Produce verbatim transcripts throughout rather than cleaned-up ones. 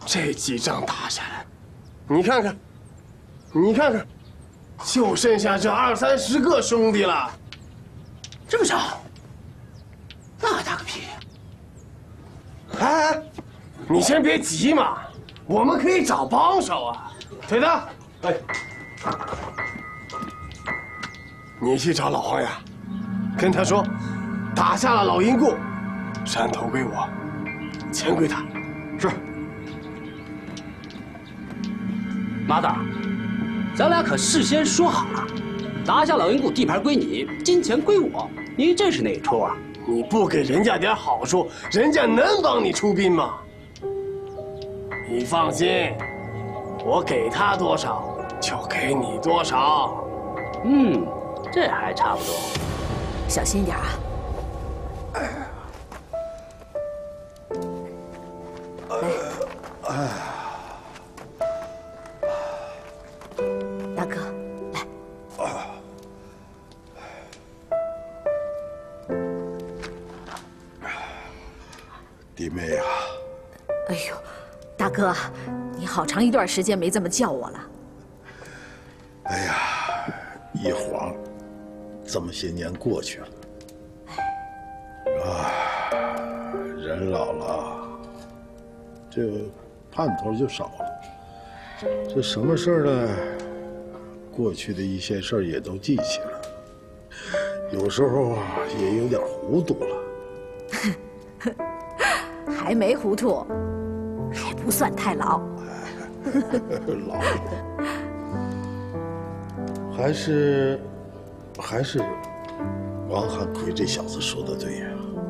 这几仗打下来，你看看，你看看，就剩下这二三十个兄弟了。 这么少？那还打个屁！ 哎哎，你先别急嘛，我们可以找帮手啊。腿子，哎，你去找老黄呀，跟他说，打下了老阴谷，山头归我，钱归他。是。 马大，咱俩可事先说好了，打下老阴谷，地盘归你，金钱归我。你这是哪出啊？ 你不给人家点好处，人家能帮你出兵吗？你放心，我给他多少就给你多少。 嗯，这还差不多。 小心点啊！来，大哥，来。 弟妹呀！ 哎呦，大哥，你好长一段时间没这么叫我了。 哎呀，一晃，这么些年过去了，啊，人老了，这个盼头就少了。这什么事儿呢？过去的一些事儿也都记起了，有时候啊也有点糊涂了。 还没糊涂，还不算太老。 老了，还是还是王汉奎这小子说的对呀。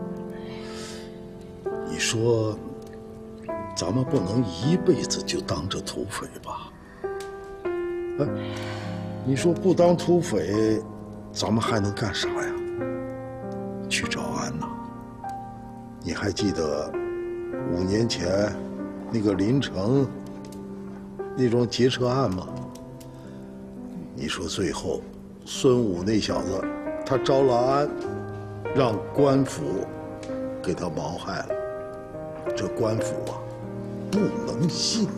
你说，咱们不能一辈子就当这土匪吧？哎，你说不当土匪，咱们还能干啥呀？去找安呐？你还记得五年前那个临城那桩劫车案吗？你说最后孙武那小子他招了安，让官府给他谋害了。这官府啊，不能信。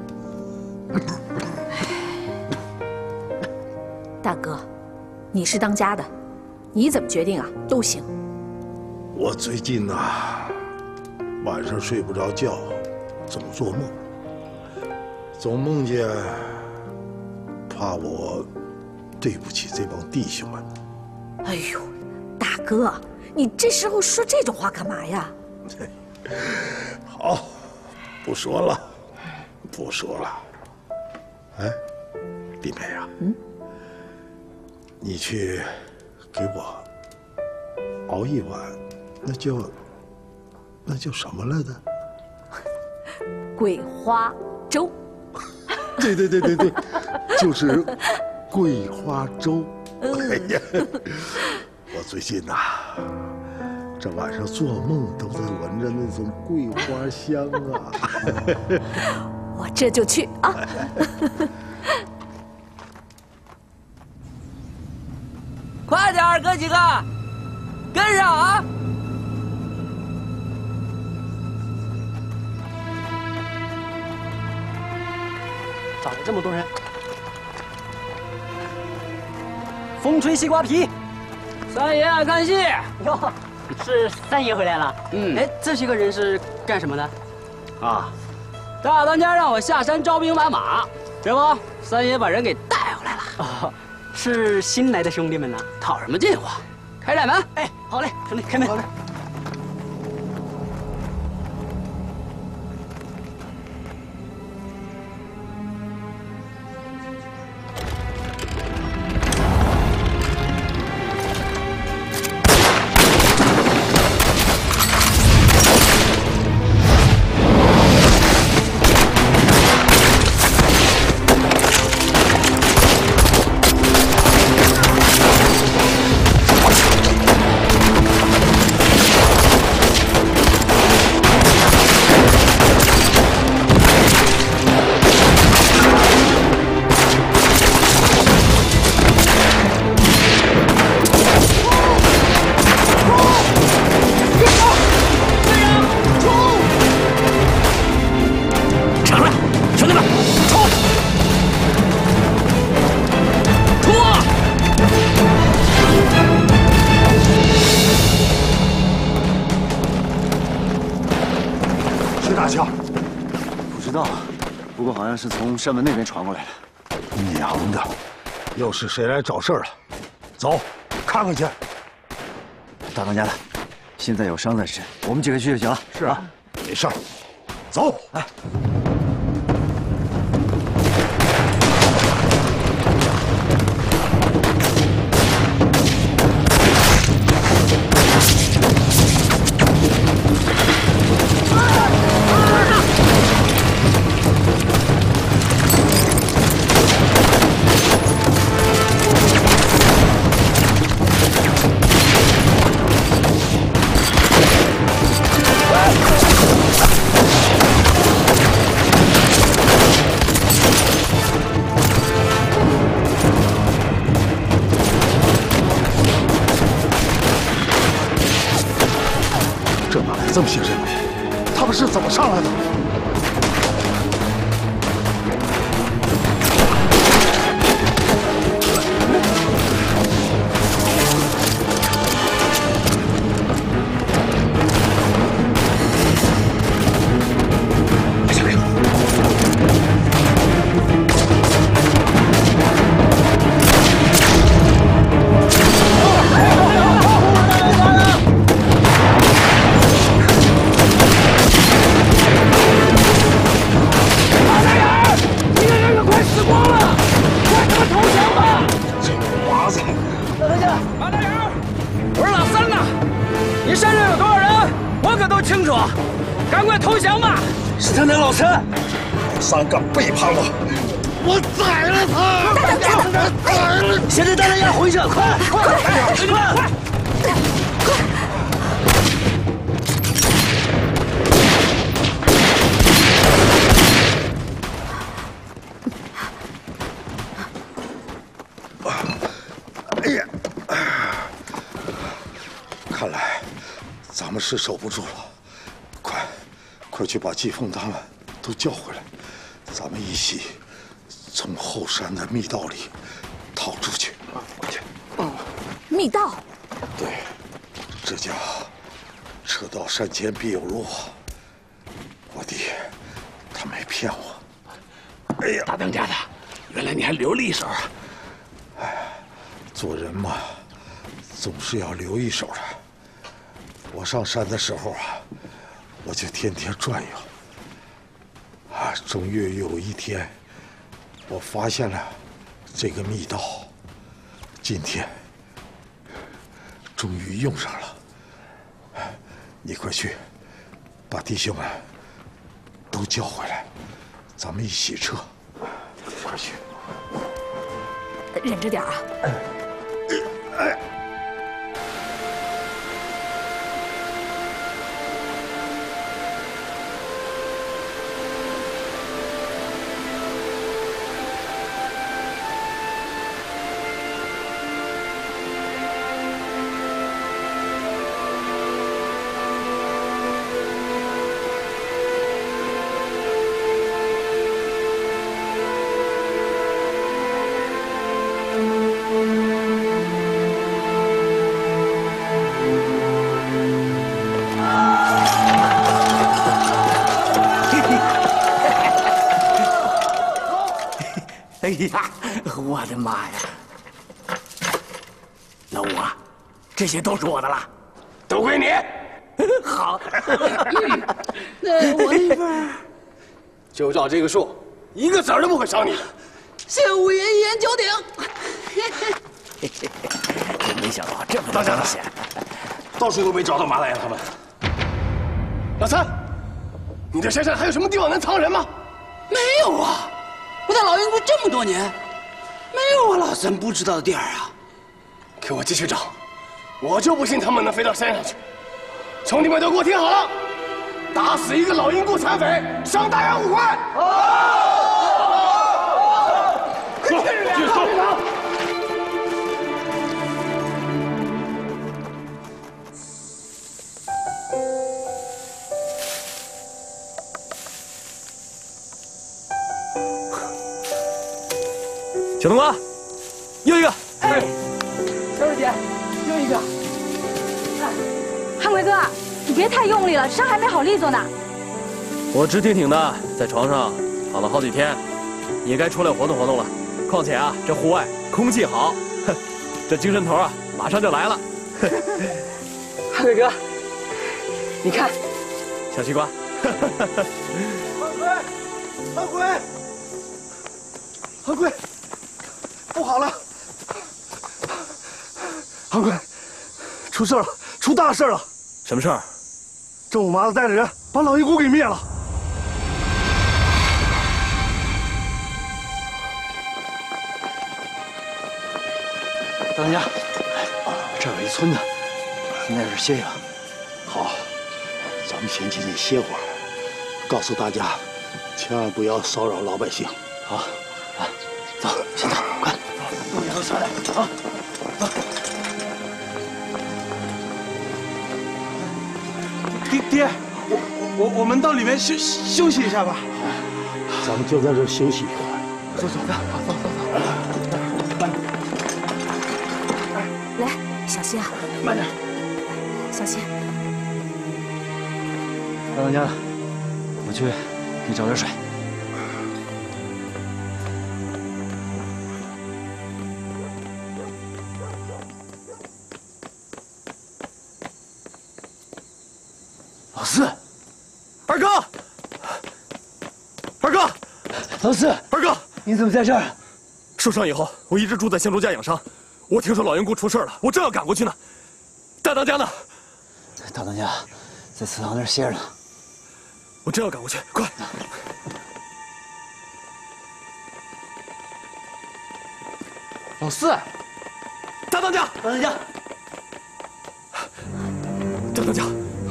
大哥，你是当家的，你怎么决定啊？都行。 我最近呐、啊，晚上睡不着觉，总做梦，总梦见怕我对不起这帮弟兄们。 哎呦，大哥，你这时候说这种话干嘛呀？ 好，不说了，不说了。哎，弟妹啊，嗯，你去给我熬一碗，那叫那叫什么来着？ 桂花粥。 对对对对对，就是桂花粥。哎呀，我最近呐、啊，这晚上做梦都在闻着那种桂花香啊。 我这就去啊。 快点儿，哥几个，跟上啊！ 咋了这么多人？风吹西瓜皮， 三爷爱看戏哟，是三爷回来了。 嗯， 哎，这些个人是干什么的？ 啊，大当家让我下山招兵买马，这不，三爷把人给带回来了。 哦，是新来的兄弟们呢。 套什么近乎？开寨门！ 哎，好嘞，兄弟，开门。好嘞。 支大枪？ 不知道，不过好像是从山门那边传过来的。 娘的，又是谁来找事儿了？走，看看去。 大当家的，现在有伤在身，我们几个去就行了。 是啊，没事儿。走。哎。 这么些人，他们是怎么上来的？三个背叛我，我宰了他！宰了！ 现在大家要回去，快快快，兄弟们，快！ 哎呀，看来咱们是守不住了，快，快去把季凤他们都叫回来。 咱们一起从后山的密道里逃出去。去。 密道。 对，这家车到山前必有路。我弟，他没骗我。哎呀， 大当家的，原来你还留了一手啊！ 哎，做人嘛，总是要留一手的。我上山的时候啊，我就天天转悠。 啊！终于有一天，我发现了这个密道。今天终于用上了。你快去，把弟兄们都叫回来，咱们一起撤。快去！ 忍着点啊！ 哎。 哎呀，我的妈呀！老五啊，这些都是我的了，都归你。好， 那我一份就照这个数，一个子儿都不会少你的。 谢五爷一言九鼎。 真没想到这么大冒险，到处都没找到马大爷他们。老三，你这山上还有什么地方能藏人吗？ 没有啊。 我在老云谷这么多年，没有我老三不知道的地儿啊！ 给我继续找，我就不信他们能飞到山上去。兄弟们都给我听好了，打死一个老阴谷残匪，赏大洋五块。走，继续走。 小冬瓜，又一个。 哎，小二姐，又一个。 汉贵哥，你别太用力了，伤还没好利索呢。 我直挺挺的在床上躺了好几天，也该出来活动活动了。况且啊，这户外空气好，哼，这精神头啊马上就来了。 汉贵哥，你看， 小西瓜。 韩奎，韩奎，韩奎，不好了！韩奎，出事了，出大事了！ 什么事儿？ 郑五麻子带着人把老鹰谷给灭了。 大当家，这儿有一村子，应该是歇歇。 好，咱们先进去歇会儿，告诉大家，千万不要骚扰老百姓。 好，来，走，先走，快，都都下来啊！走。 爹爹，我我我们到里面休休息一下吧。 咱们就在这儿休息一会儿。 走走走，走走走。 来，小心啊！ 慢点， 小心。 大当家的，我去给你找点水。 老四，二哥，二哥， 老四， 二哥， 你怎么在这儿？ 受伤以后，我一直住在香烛家养伤。我听说老员工出事了，我正要赶过去呢。大当家呢？ 大当家在祠堂那儿歇着呢。 我正要赶过去，快！ 老四， 大当家， 大当家， 大当家，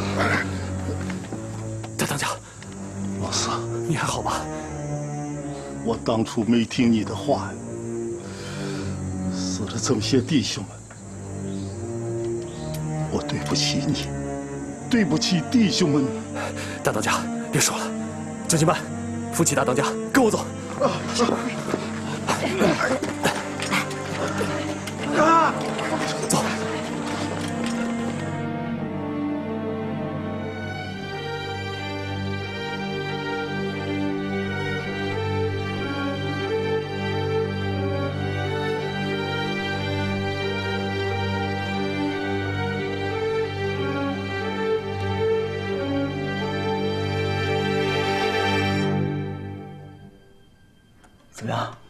大当家， 老四， 你还好吧？ 我当初没听你的话呀，死了这么些弟兄们，我对不起你，对不起弟兄们。 大当家，别说了，就近办，扶起大当家，跟我走。 啊！ 走。 怎么样？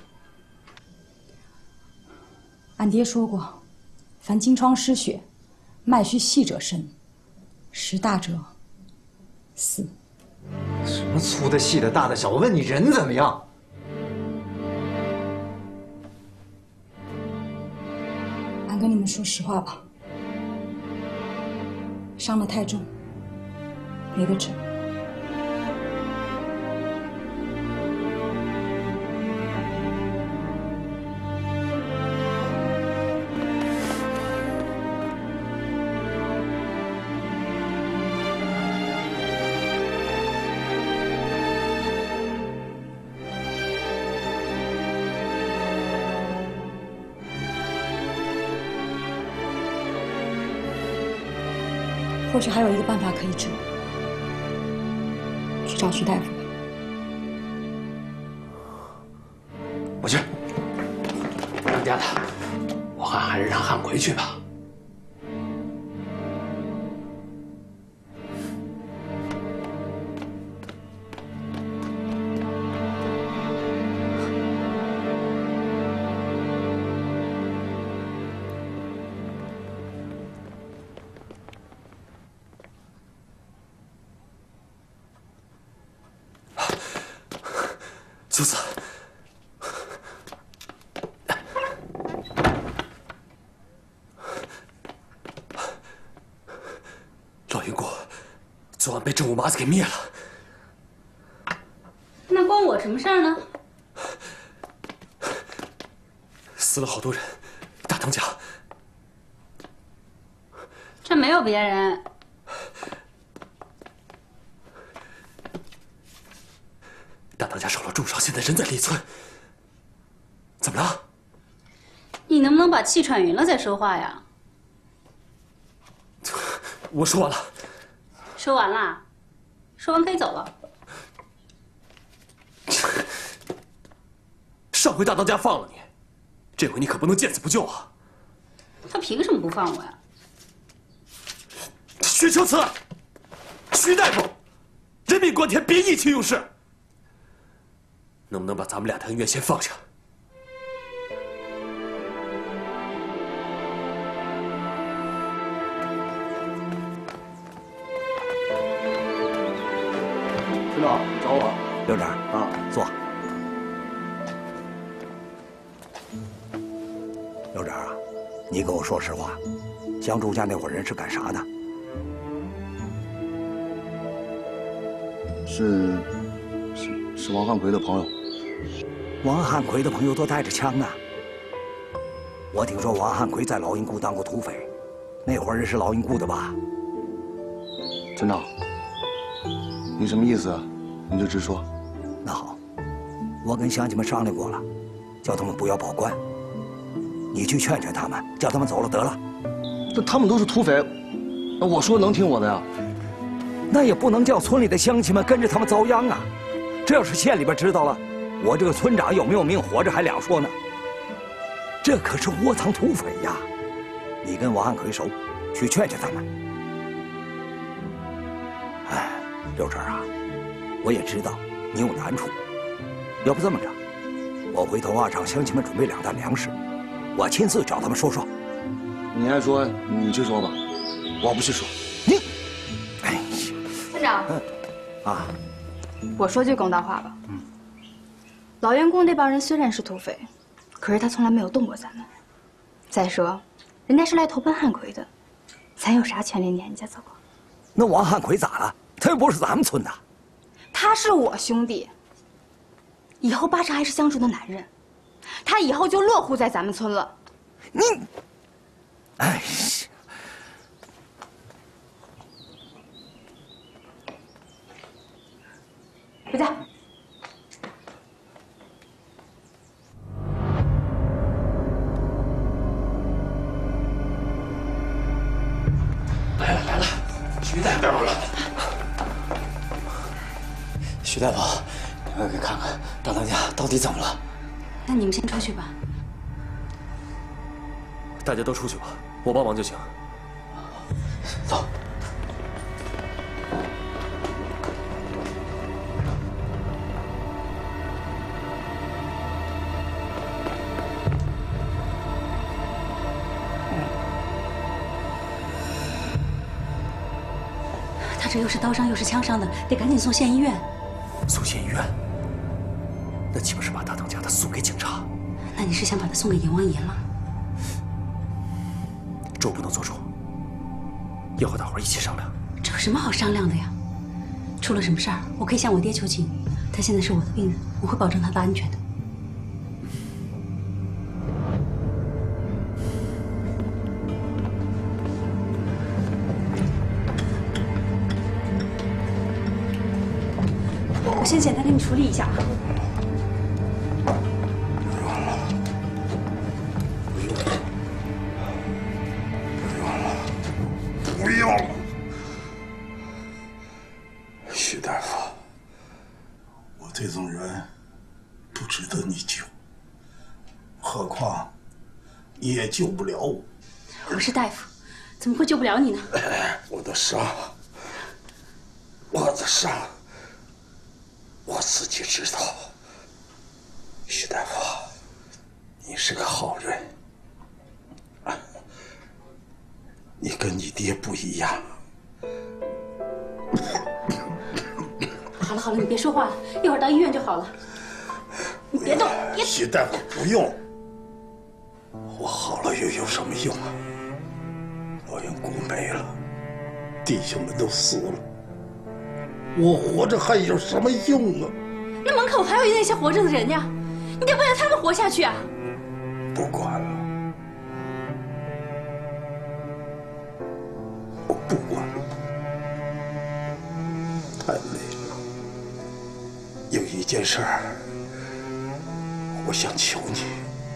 俺爹说过，凡金疮失血，脉虚细者生，时大者死。 什么粗的、细的、大的、小的？问你人怎么样？ 俺跟你们说实话吧，伤得太重，没得治。或许还有一个办法可以治，去找徐大夫吧。 我去。当家的，我看还是让汉奎去吧。 秋子，老云谷昨晚被郑五麻子给灭了。 那关我什么事儿呢？ 死了好多人，大当家。 这没有别人。 大当家受了重伤，现在人在李村。怎么了？ 你能不能把气喘匀了再说话呀？ 我说完了。 说完了，说完可以走了。 回大当家放了你，这回你可不能见死不救啊！ 他凭什么不放我呀？ 徐秋慈，徐大夫，人命关天，别意气用事。能不能把咱们俩的恩怨先放下？ 村长找我。 刘长啊，坐。刘长啊，你跟我说实话，江朱家那伙人是干啥的？ 是是是王汉奎的朋友。 王汉奎的朋友都带着枪呢。我听说王汉奎在老营沽当过土匪，那伙人是老营沽的吧？ 村长，你什么意思啊？你就直说。 那好，我跟乡亲们商量过了，叫他们不要报官。你去劝劝他们，叫他们走了得了。 那他们都是土匪，那我说能听我的呀？ 那也不能叫村里的乡亲们跟着他们遭殃啊！这要是县里边知道了，我这个村长有没有命活着还两说呢。这可是窝藏土匪呀！你跟王汉奎熟，去劝劝他们。哎，六婶啊，我也知道你有难处，要不这么着，我回头啊让乡亲们准备两担粮食，我亲自找他们说说。 你爱说你去说吧，我不去说。 你，哎呀， 村长， 嗯，啊， 我说句公道话吧。嗯，老员工那帮人虽然是土匪，可是他从来没有动过咱们。再说，人家是来投奔汉奎的，咱有啥权利撵人家走啊？ 那王汉奎咋了？他又不是咱们村的。 他是我兄弟，以后八成还是相主的男人，他以后就落户在咱们村了。 你，哎呀！ 回家。 来了来了，徐大夫来了。 徐大夫，你给看看大当家到底怎么了？ 那你们先出去吧。 大家都出去吧，我帮忙就行。 走。 他这又是刀伤又是枪伤的，得赶紧送县医院。 送县医院？那岂不是把大当家的送给警察？ 那你是想把他送给阎王爷吗？ 这我不能做主，要和大伙儿一起商量。 这有什么好商量的呀？出了什么事儿，我可以向我爹求情。他现在是我的病人，我会保证他的安全的。我先简单给你处理一下。 不用了，徐大夫，我这种人不值得你救，何况你也救不了我。 我是大夫，怎么会救不了你呢？ 哎，我的伤，我的伤，我自己知道。徐大夫，你是个好人，啊，你跟你爹不一样。 好了好了，你别说话了，一会儿到医院就好了。你别动，别。 徐大夫，不用，我好了又有什么用啊？老员工没了，弟兄们都死了，我活着还有什么用啊？ 那门口还有那些活着的人呀，你得为了他们活下去啊！ 不管了，我不管了，太累了。有一件事儿，我想求你，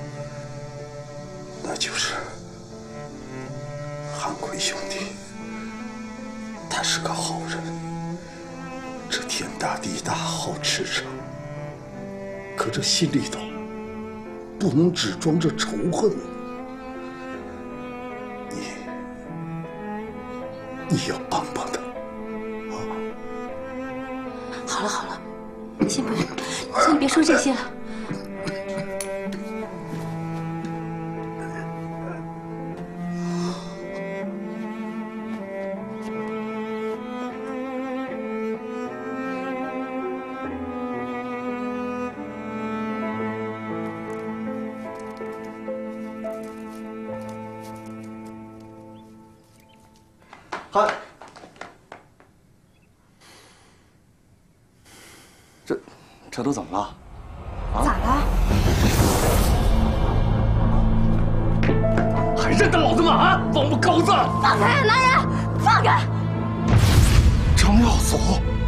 那就是汉奎兄弟，他是个好人，这天大地大好吃撑，可这心里头不能只装着仇恨。你，你要帮帮他。 好了好了，你先不要，你先别说这些了。 汉，这这都怎么了？啊？ 咋了？ 还认得老子吗？啊，王八羔子！ 放开，男人，放开！ 张耀祖，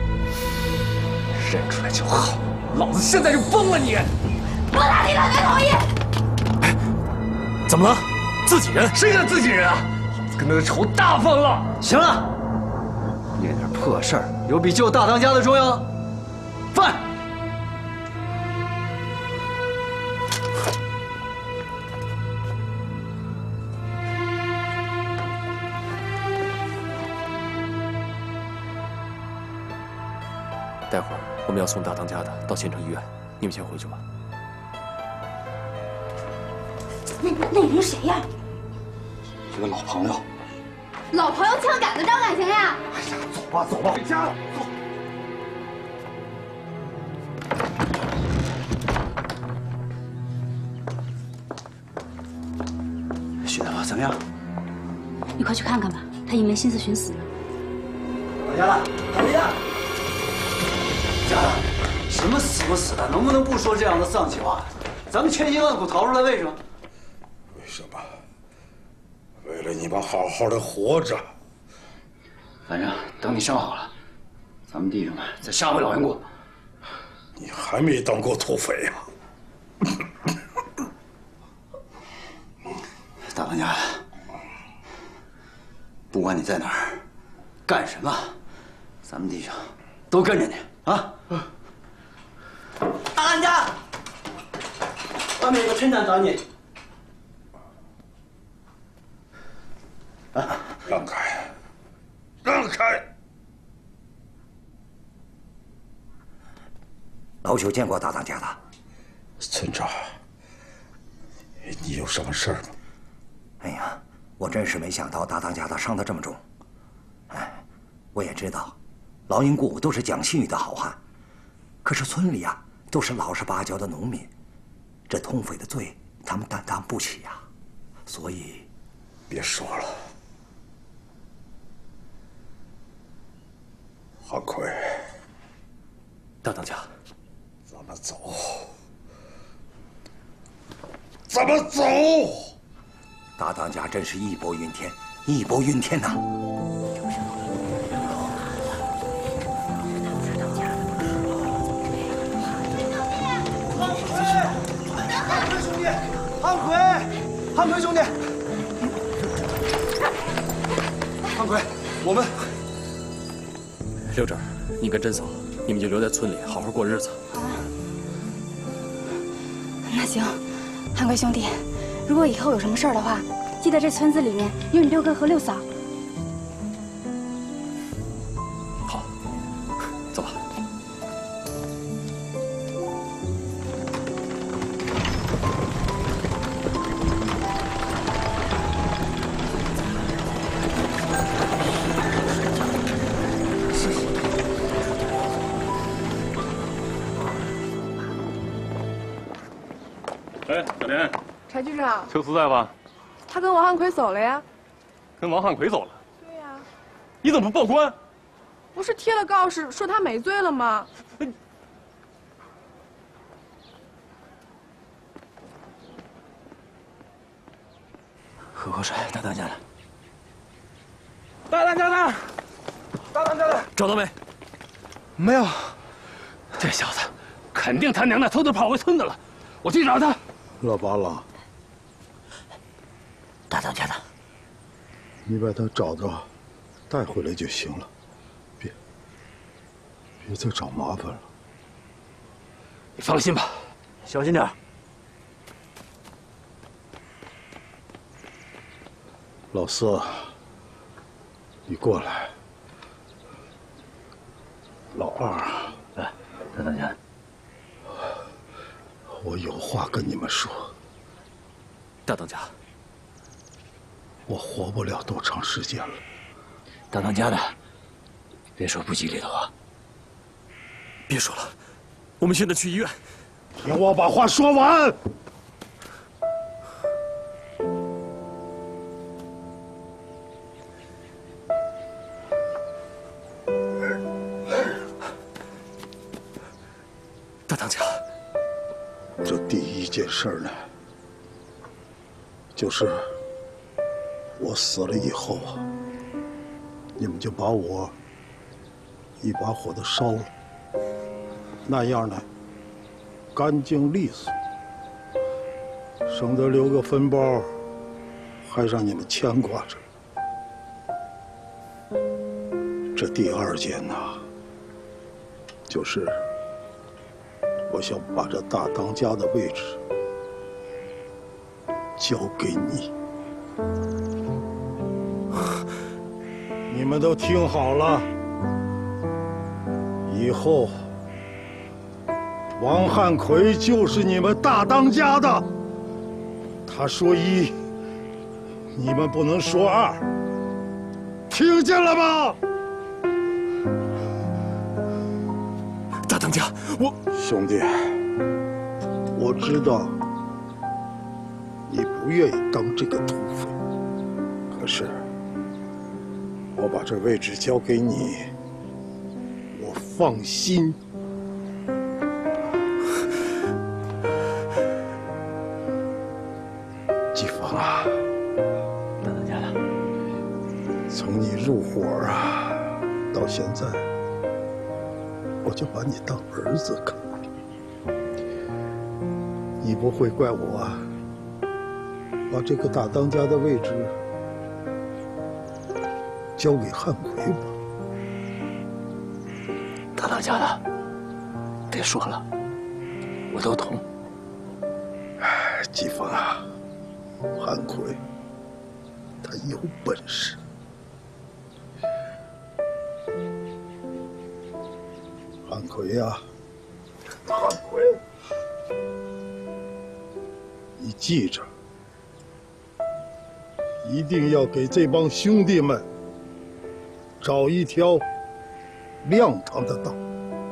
认出来就好，老子现在就崩了你！ 不打你的，没同意。 哎，怎么了？自己人？ 谁的自己人啊？ 跟他的仇大发了！行了，这点破事儿有比救大当家的重要？饭。 待会儿我们要送大当家的到县城医院，你们先回去吧。 那那人谁呀？ 一个老朋友， 老朋友枪杆子招感情呀！ 哎呀，走吧走吧，回家了，走。徐大宝怎么样？ 你快去看看吧，他也没心思寻死呢。 回家了，回家。家了，什么死不死的，能不能不说这样的丧气话？咱们千辛万苦逃出来，为什么？ 为什么？ 为了你们好好的活着， 反正等你伤好了，咱们弟兄们再杀回老杨国。 你还没当过土匪呀、 大当家，不管你在哪儿，干什么，咱们弟兄都跟着你啊！ 大当家，外面有个村长找你。 啊！让开！让开！ 老朽见过大当家的。 村长，你有什么事儿吗？ 哎呀，我真是没想到大当家的伤得这么重。哎，我也知道，老营固都是讲信誉的好汉，可是村里啊都是老实巴交的农民，这通匪的罪他们担当不起呀、啊，所以， 别说了。 韩奎， 大当家， 咱们走，咱们走。 大当家真是义薄云天，义薄云天呐！ 兄弟，汉奎，汉奎兄弟， 汉奎，我们。 六婶，你跟甄嫂，你们就留在村里好好过日子。 啊，那行，汉奎兄弟，如果以后有什么事儿的话，记得这村子里面有你六哥和六嫂。 好，走吧。 哎，小莲， 柴局长， 秋思在吧？ 他跟王汉奎走了呀。 跟王汉奎走了？ 对呀。 你怎么不报官？ 不是贴了告示说他没罪了吗？ 喝口水，大当家的。 大当家的，大当家的， 找到没？ 没有。这小子，肯定他娘的偷偷跑回村子了。我去找他。 老八郎， 大当家的， 你把他找着，带回来就行了，别别再找麻烦了。 你放心吧， 小心点。 老四，你过来。老二， 来，大当家， 我有话跟你们说。 大当家， 我活不了多长时间了。 大当家的，别说不吉利的话。 别说了，我们现在去医院。 听我把话说完。 大当家， 这第一件事呢，就是我死了以后啊，你们就把我一把火的烧了，那样呢，干净利索，省得留个坟包，还让你们牵挂着。这第二件呢，就是我想把这大当家的位置交给你。你们都听好了，以后王汉奎就是你们大当家的。他说一，你们不能说二，听见了吗？ 大当家，我兄弟，我知道你不愿意当这个土匪，可是我把这位置交给你，我放心。季风啊， 大当家的， 从你入伙啊到现在，我就把你当儿子看。你不会怪我把这个大当家的位置交给汉奎吧？ 大当家的，别说了，我都懂。 哎，季风啊，汉奎他有本事。汉奎呀，汉奎，你记着，一定要给这帮兄弟们找一条亮堂的道，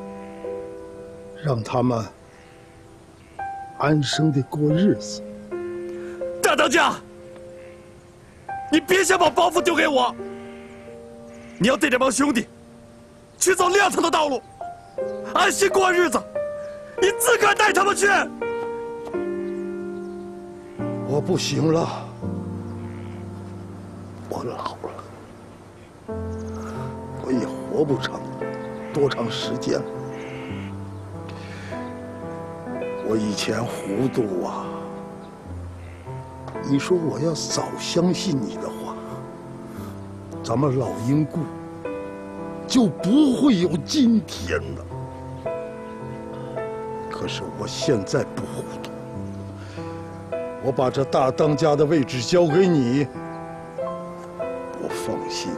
让他们安生的过日子。 大当家，你别想把包袱丢给我，你要带这帮兄弟去走亮堂的道路，安心过日子，你自个儿带他们去。 我不行了，我老了，我也活不长多长时间了。我以前糊涂啊，你说我要早相信你的话，咱们老英固就不会有今天了。可是我现在不糊涂，我把这大当家的位置交给你，我放心。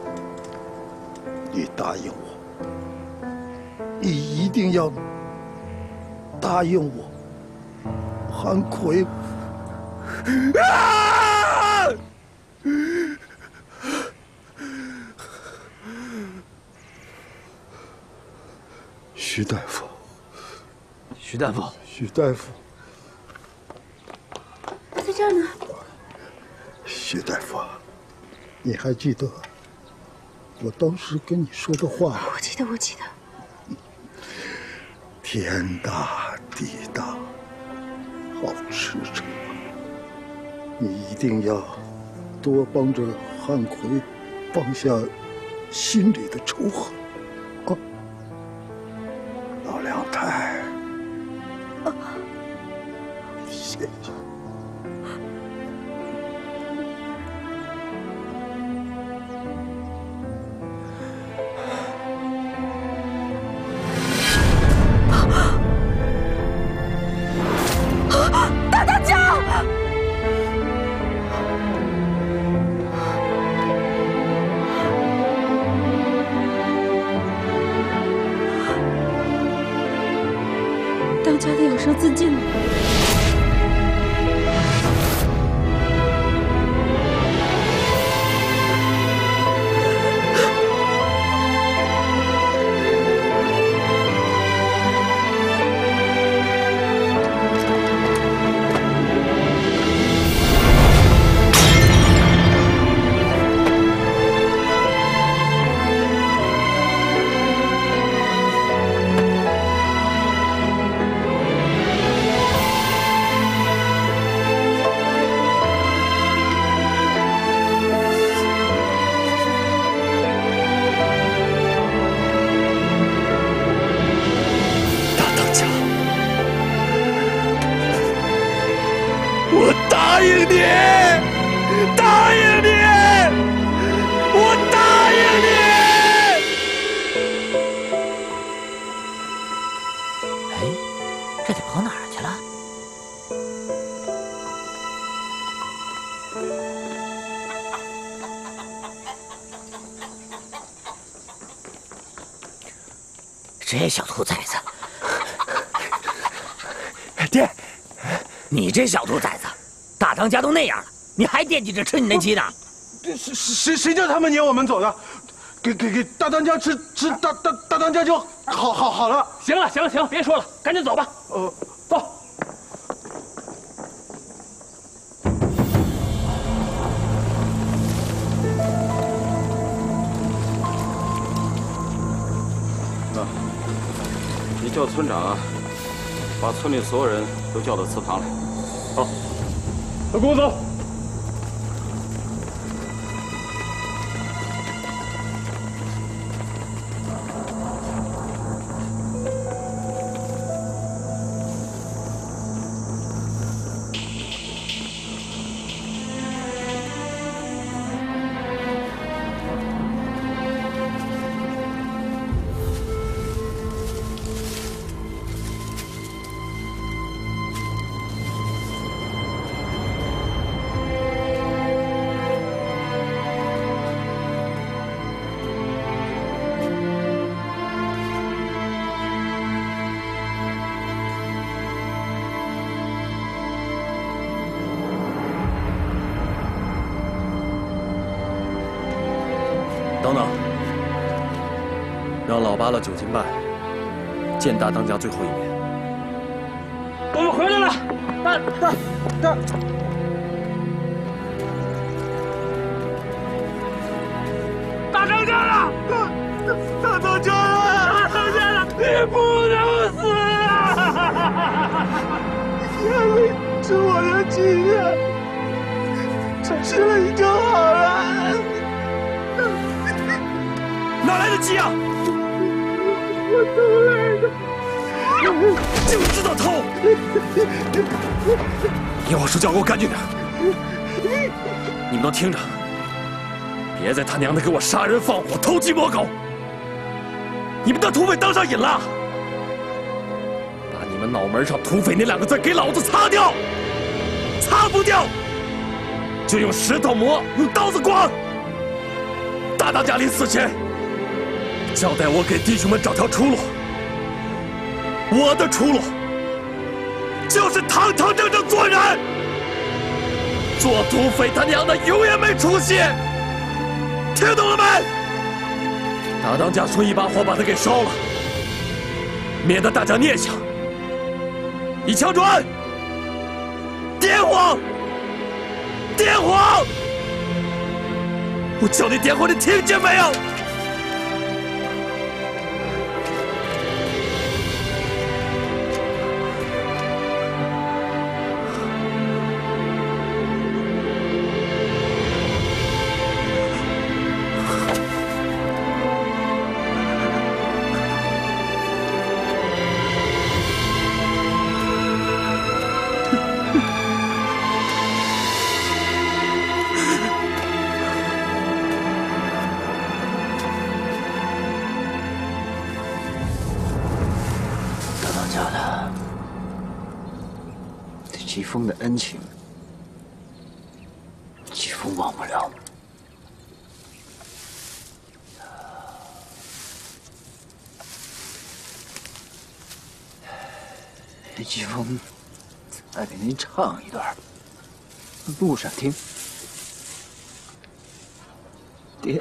你答应我，你一定要答应我，汉奎。啊！徐大夫， 徐大夫， 徐大夫， 他在这儿呢。 徐大夫，你还记得我当时跟你说的话吗？ 我记得，我记得。 天大地大，好驰骋。你一定要多帮着汉奎放下心里的仇恨啊！老梁太，谢谢。 大当家！ 家的有生自尽了。 这小兔崽子，爹，你这小兔崽子，大当家都那样了，你还惦记着吃你那鸡呢？ 谁谁谁叫他们撵我们走的？给给给大当家吃吃大大大当家就好好好了。 行了行了行了，别说了，赶紧走吧。 呃， 走。 你叫村长啊，把村里所有人都叫到祠堂来。好，都跟我走。 等等，让老八了九斤半见大当家最后一面。 我们回来了，大大大。大当家了，大当家了，大当家了，你不能死啊！下面是我的鸡呀，吃了你就好了。 哪来的鸡啊？ 我偷来的， 就知道偷！有事叫给我干净点！你们都听着，别再他娘的给我杀人放火、偷鸡摸狗！你们当土匪当上瘾了？把你们脑门上“土匪”那两个字给老子擦掉！擦不掉，就用石头磨，用刀子剐！大当家临死前交代我给弟兄们找条出路，我的出路就是堂堂正正做人。做土匪他娘的永远没出息，听懂了没？大当家说一把火把他给烧了，免得大家念想。一枪转，点火，点火！我叫你点火，你听见没有？ 季风的恩情，季风忘不了。 田季风，再给您唱一段，路上听。爹，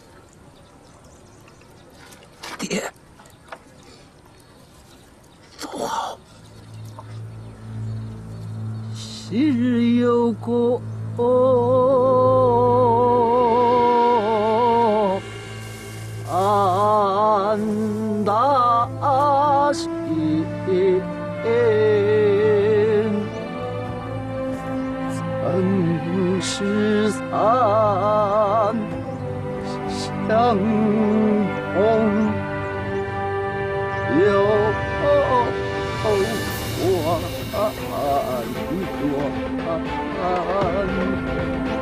爹，走好。昔日有过。 安大心，曾是三相同，有万端。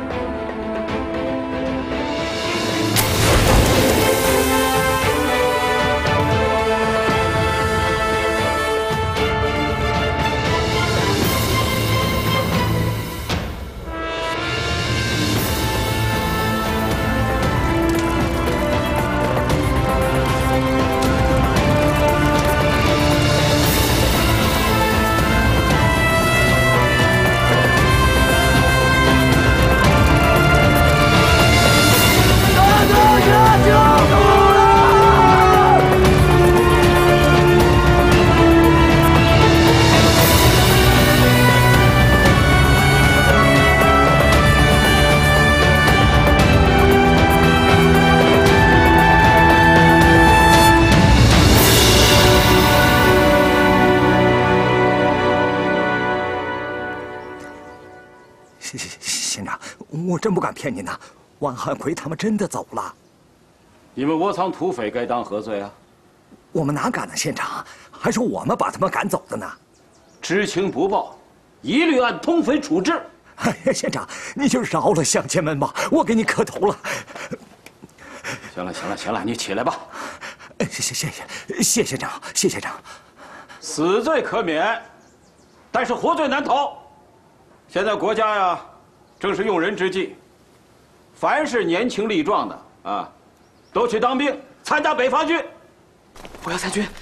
县长，我真不敢骗您呐，王汉奎他们真的走了。 你们窝藏土匪该当何罪啊？ 我们哪敢呢，县长？还是我们把他们赶走的呢。 知情不报，一律按通匪处置。 哎呀，县长，你就饶了乡亲们吧，我给你磕头了。 行了，行了，行了，你起来吧。 谢谢谢谢谢县长，谢县长。 死罪可免，但是活罪难逃。现在国家呀，正是用人之际，凡是年轻力壮的啊，都去当兵，参加北伐军。 我要参军。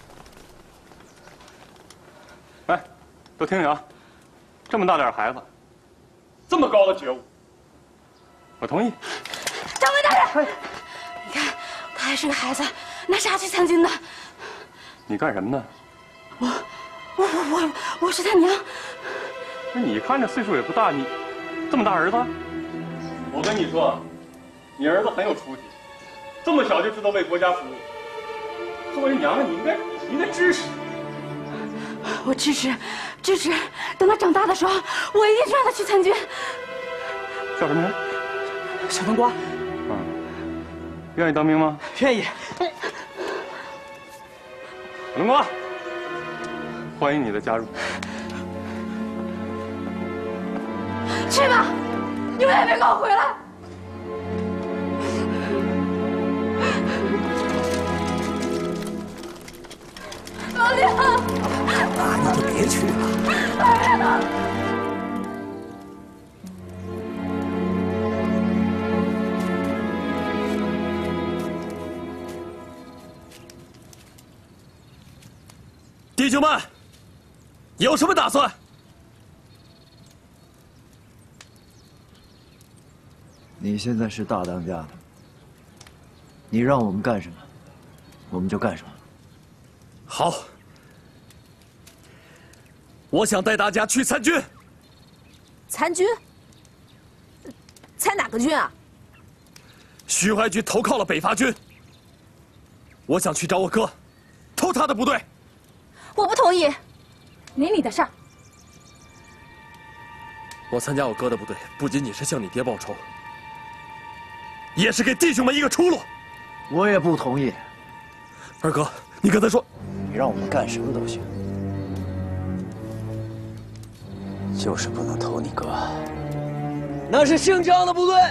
哎，都听听啊，这么大点孩子，这么高的觉悟，我同意。 长官大人，你看他还是个孩子，拿啥去参军呢？ 你干什么呢？ 我，我我我我是他娘。 那你看着岁数也不大，你这么大儿子，我跟你说，你儿子很有出息，这么小就知道为国家服务。作为娘的，你应该你应该支持。 我支持，支持。等他长大的时候，我一定让他去参军。 叫什么名？ 小冬瓜。 嗯，愿意当兵吗？ 愿意。 小冬瓜，欢迎你的加入。 去吧，永远别给我回来！老娘， 那你就别去了。 老娘， 弟兄们，有什么打算？ 你现在是大当家的，你让我们干什么，我们就干什么。 好，我想带大家去参军。 参军？参哪个军啊？ 徐怀钧投靠了北伐军，我想去找我哥，投他的部队。 我不同意，没你的事儿。 我参加我哥的部队，不仅仅是向你爹报仇。 也是给弟兄们一个出路。 我也不同意。 二哥，你刚才说， 你让我们干什么都行，就是不能投你哥。 那是姓张的部队。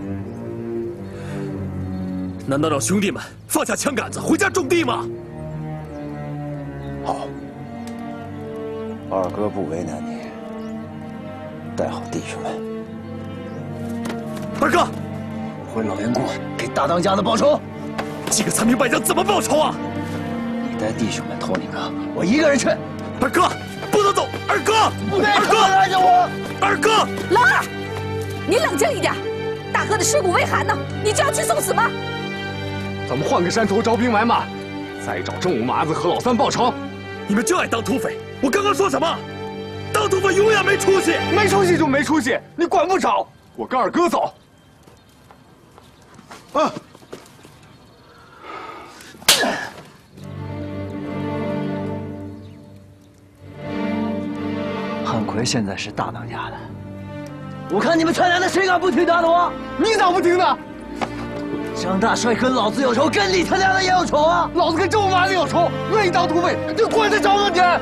难道让兄弟们放下枪杆子回家种地吗？ 好，二哥不为难你，带好弟兄们。 二哥。 回老员工给大当家的报仇， 几个残兵败将怎么报仇啊？ 你带弟兄们投你哥，我一个人去。 二哥，不能走！二哥，二哥， 拉着我！ 二哥， 老二，你冷静一点。大哥的尸骨未寒呢，你就要去送死吗？ 咱们换个山头招兵买马，再找郑五麻子和老三报仇。 你们就爱当土匪！我刚刚说什么？当土匪永远没出息！ 没出息就没出息，你管不着。我跟二哥走。 啊！ 汉奎现在是大当家的，我看你们全家的谁敢不听他的话？ 你咋不听呢？ 张大帅跟老子有仇，跟你他娘的也有仇啊！ 老子跟郑五麻子有仇，愿意当土匪就滚再找个天！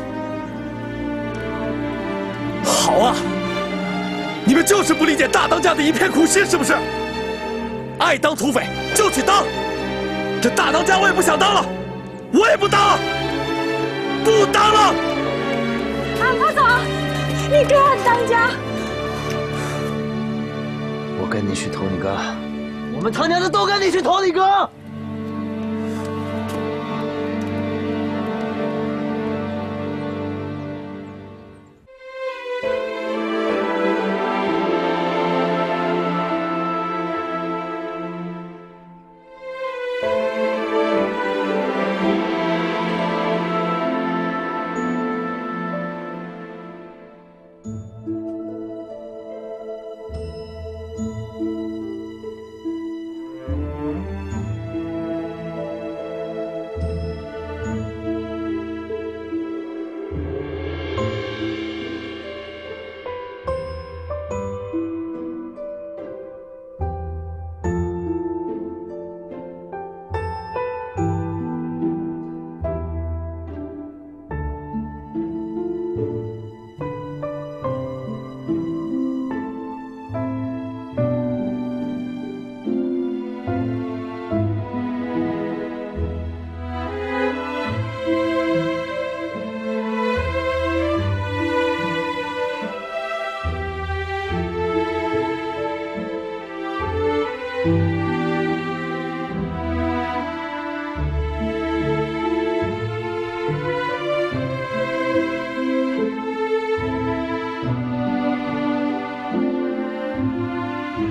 好啊，你们就是不理解大当家的一片苦心，是不是？爱当土匪就去当，这大当家我也不想当了，我也不当了，不当了。 啊，马总，你这样当家， 我跟你去投你哥，我们他娘的都跟你去投你哥。